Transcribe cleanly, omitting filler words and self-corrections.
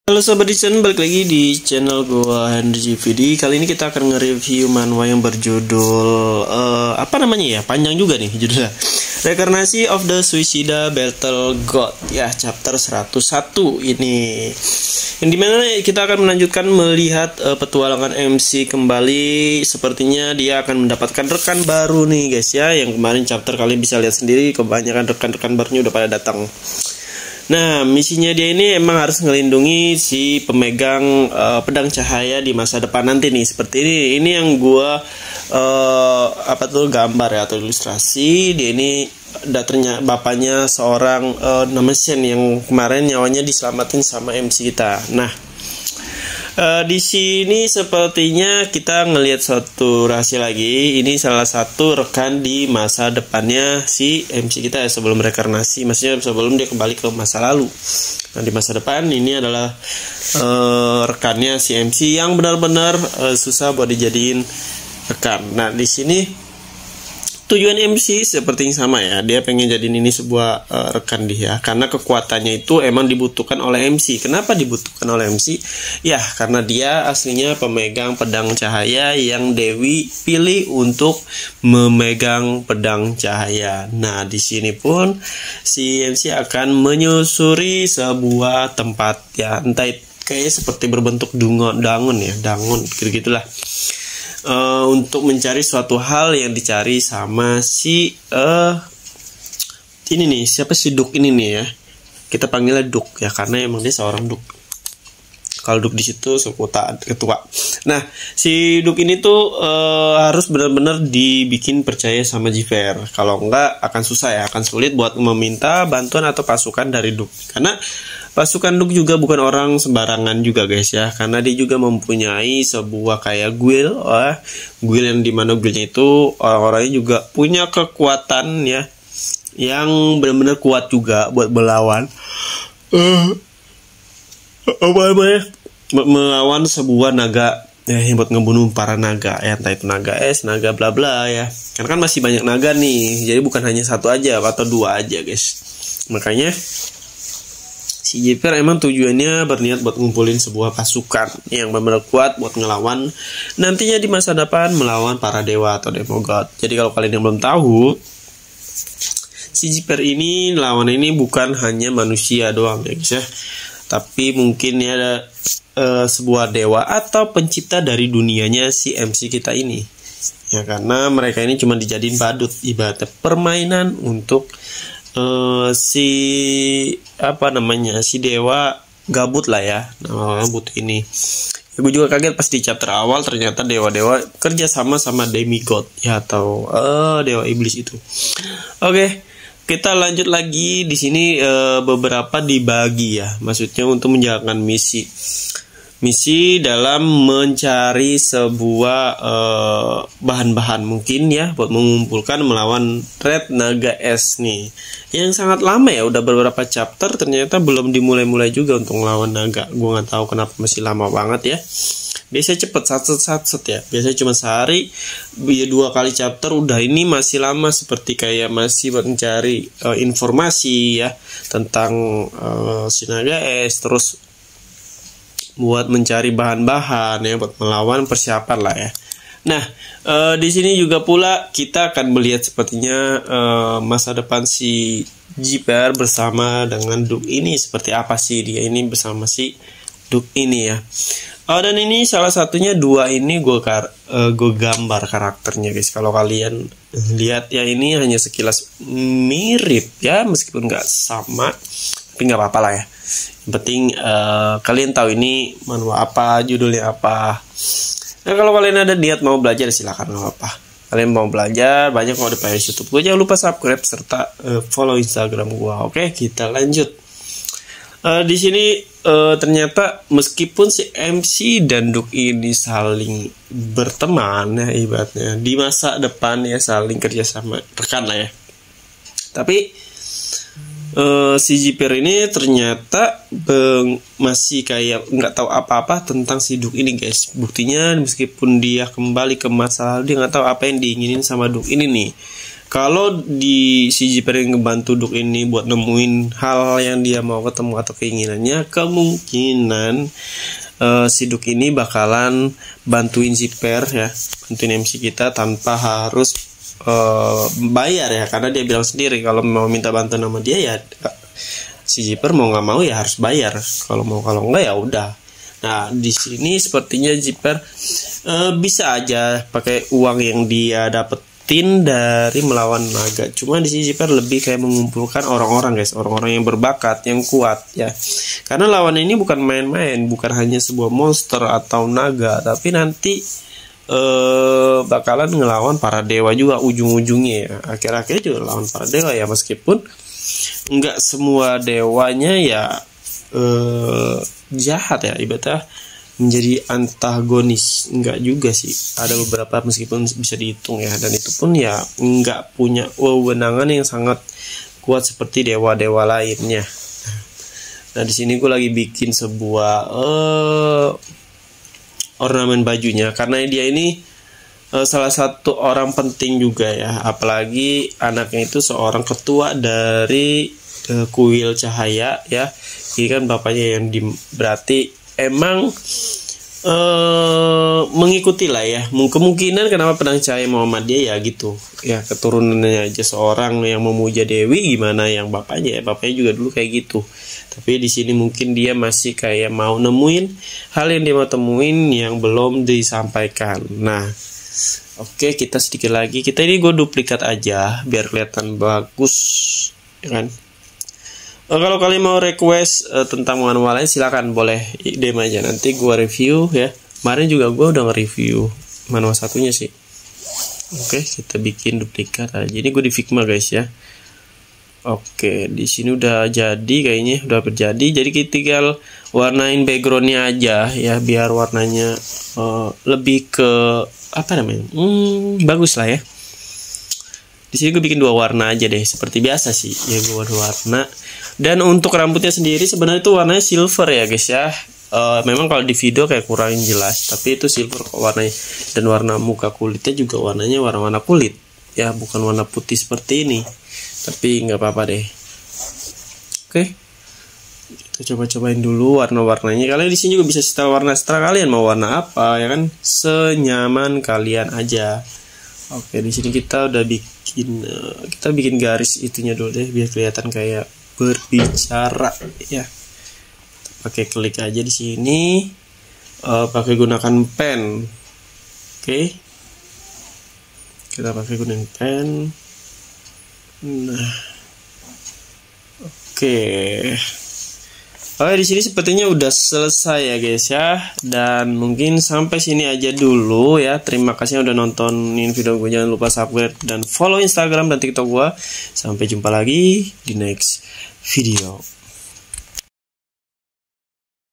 Halo Sobat Dicen, balik lagi di channel gua Henry GVD. Kali ini kita akan nge-review manhwa yang berjudul apa namanya ya? Panjang juga nih judulnya. Reincarnation of the Suicida Battle God ya, chapter 101 ini. Yang dimana kita akan melanjutkan melihat petualangan MC kembali. Sepertinya dia akan mendapatkan rekan baru nih guys ya. Yang kemarin chapter kalian bisa lihat sendiri, kebanyakan rekan-rekan barunya udah pada datang. Nah, misinya dia ini emang harus ngelindungi si pemegang pedang cahaya di masa depan nanti nih. Seperti ini. Ini yang gua gambar ya atau ilustrasi. Dia ini ternyata bapaknya seorang Namesen yang kemarin nyawanya diselamatin sama MC kita. Nah, di sini sepertinya kita ngelihat suatu rahasia lagi. Ini salah satu rekan di masa depannya si MC kita ya, sebelum reinkarnasi, maksudnya sebelum dia kembali ke masa lalu. Nah, di masa depan ini adalah rekannya si MC yang benar-benar susah buat dijadiin rekan. Nah, di sini tujuan MC sepertinya sama ya. Dia pengen jadiin ini sebuah rekan dia, karena kekuatannya itu emang dibutuhkan oleh MC. Kenapa dibutuhkan oleh MC? Ya, karena dia aslinya pemegang pedang cahaya yang Dewi pilih untuk memegang pedang cahaya. Nah, di sini pun si MC akan menyusuri sebuah tempat ya, entah kayaknya seperti berbentuk dangun ya, gitu-gitulah. Untuk mencari suatu hal yang dicari sama si ini nih, siapa sih Duk ini nih ya, kita panggilnya Duk ya karena emang dia seorang Duk. Kalau Duk di situ ketua. Nah, si Duk ini tuh harus benar-benar dibikin percaya sama Jiver. Kalau enggak akan susah ya, akan sulit buat meminta bantuan atau pasukan dari Duk. Karena pasukan Duk juga bukan orang sembarangan juga guys ya, karena dia juga mempunyai sebuah kayak guild yang dimana guildnya itu orang-orangnya juga punya kekuatan ya, yang benar-benar kuat juga buat melawan melawan sebuah naga ya, yang buat ngebunuh para naga ya, entah itu naga es, naga bla bla ya. Karena kan masih banyak naga nih, jadi bukan hanya satu aja atau dua aja guys. Makanya si Jiper emang tujuannya berniat buat ngumpulin sebuah pasukan yang benar-benar kuat buat ngelawan nantinya di masa depan melawan para dewa atau demogod. Jadi kalau kalian yang belum tahu, si Jiper ini lawan ini bukan hanya manusia doang ya guys ya, tapi mungkin ya ada sebuah dewa atau pencipta dari dunianya si MC kita ini ya, karena mereka ini cuma dijadiin badut, ibaratnya permainan untuk si dewa gabut lah ya, nama gabut ini. Ya, gue juga kaget pas di chapter awal ternyata dewa-dewa kerja sama demigod ya, atau dewa iblis itu. Oke, kita lanjut lagi di sini. Beberapa dibagi ya, maksudnya untuk menjalankan misi dalam mencari sebuah bahan-bahan mungkin ya, buat mengumpulkan melawan Red Naga S nih, yang sangat lama ya, udah beberapa chapter ternyata belum dimulai-mulai juga untuk melawan naga. Gue nggak tahu kenapa masih lama banget ya. Biasanya cepet satset ya, biasanya cuma sehari ya, 2 kali chapter udah. Ini masih lama, seperti kayak masih buat mencari informasi ya tentang si naga S, terus buat mencari bahan-bahan ya buat melawan, persiapan lah ya. Nah, di sini juga pula kita akan melihat sepertinya masa depan si Jiper bersama dengan Duk ini seperti apa sih dia ini bersama si Duk ini ya. Dan ini salah satunya dua ini gue gambar karakternya guys. Kalau kalian lihat ya, ini hanya sekilas mirip ya, meskipun nggak sama, tapi nggak apa-apa lah ya. Yang penting kalian tahu ini manhwa apa, judulnya apa. Nah, kalau kalian ada niat mau belajar silakan, nggak apa-apa. Kalian mau belajar banyak, mau di playlist YouTube gue, jangan lupa subscribe serta follow Instagram gue. Oke, kita lanjut. Di sini ternyata meskipun si MC dan Duk ini saling berteman ya, ibaratnya di masa depan ya, saling kerjasama, rekan lah ya, tapi si Jiper ini ternyata masih kayak nggak tahu apa-apa tentang si Duk ini guys. Buktinya meskipun dia kembali ke masa lalu, dia nggak tahu apa yang diinginin sama Duk ini nih. kalau di si zipper yang ngebantu Duk ini buat nemuin hal yang dia mau ketemu atau keinginannya, kemungkinan si Duk ini bakalan bantuin zipper ya, bantuin MC kita tanpa harus bayar ya, karena dia bilang sendiri kalau mau minta bantuan sama dia ya si zipper mau nggak mau ya harus bayar, kalau enggak ya udah. Nah di sini sepertinya zipper bisa aja pakai uang yang dia dapetin dari melawan naga. Cuma di sini zipper lebih kayak mengumpulkan orang-orang guys, orang-orang yang berbakat, yang kuat ya. Karena lawan ini bukan main-main, bukan hanya sebuah monster atau naga, tapi nanti bakalan ngelawan para dewa juga ujung-ujungnya ya. Akhir-akhirnya juga lawan para dewa ya, meskipun nggak semua dewanya ya jahat ya, ibaratnya menjadi antagonis, enggak juga sih, ada beberapa meskipun bisa dihitung ya, dan itu pun ya enggak punya wewenangan yang sangat kuat seperti dewa-dewa lainnya. Nah di sini gue lagi bikin sebuah ornamen bajunya, karena dia ini salah satu orang penting juga ya, apalagi anaknya itu seorang ketua dari kuil cahaya ya. Ini kan bapaknya yang berarti emang mengikuti lah ya. Kemungkinan kenapa pedang cahaya Muhammadiyah ya gitu ya, keturunannya aja seorang yang memuja Dewi, gimana yang bapaknya ya, bapaknya juga dulu kayak gitu. Tapi di sini mungkin dia masih kayak mau nemuin hal yang dia mau temuin yang belum disampaikan. Nah oke, kita sedikit lagi, kita ini gue duplikat aja biar kelihatan bagus ya kan. Kalau kalian mau request tentang manual lain silakan, boleh DM aja, nanti gue review ya. Kemarin juga gue udah nge-review manual satunya sih. Oke, kita bikin duplikat aja. Ini gue di Figma guys ya. Oke, di sini udah jadi kayaknya, udah terjadi. Jadi kita tinggal warnain backgroundnya aja ya, biar warnanya lebih ke apa namanya, bagus lah ya. Di sini gue bikin 2 warna aja deh, seperti biasa sih ya, gue 2 warna. Dan untuk rambutnya sendiri sebenarnya itu warnanya silver ya guys ya. Memang kalau di video kayak kurang jelas, tapi itu silver kok warnanya. Dan warna muka kulitnya juga warnanya warna-warna kulit ya, bukan warna putih seperti ini. Tapi nggak apa-apa deh. Oke, kita coba-cobain dulu warna-warnanya. Kalian di sini juga bisa setel warna setelah kalian mau warna apa ya kan, senyaman kalian aja. Oke, di sini kita udah bikin garis itunya dulu deh biar kelihatan kayak berbicara ya. Pakai klik aja di sini, pakai gunakan pen. Oke, kita pakai gunakan pen. Nah, oke. Oke, di sini sepertinya udah selesai ya guys ya. Dan mungkin sampai sini aja dulu ya. Terima kasih udah nontonin video gue. Jangan lupa subscribe dan follow Instagram dan TikTok gue. Sampai jumpa lagi di next video.